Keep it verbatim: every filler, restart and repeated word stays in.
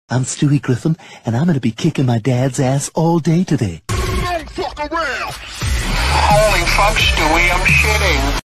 I'm Stewie Griffin, and I'm gonna be kicking my dad's ass all day today. Don't fuck around! Holy fuck, Stewie, I'm shitting.